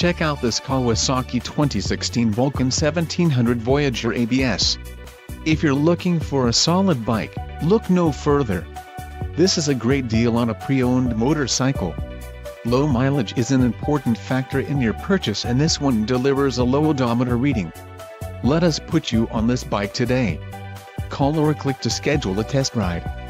Check out this Kawasaki 2016 Vulcan 1700 Voyager ABS. If you're looking for a solid bike, look no further. This is a great deal on a pre-owned motorcycle. Low mileage is an important factor in your purchase, and this one delivers a low odometer reading. Let us put you on this bike today. Call or click to schedule a test ride.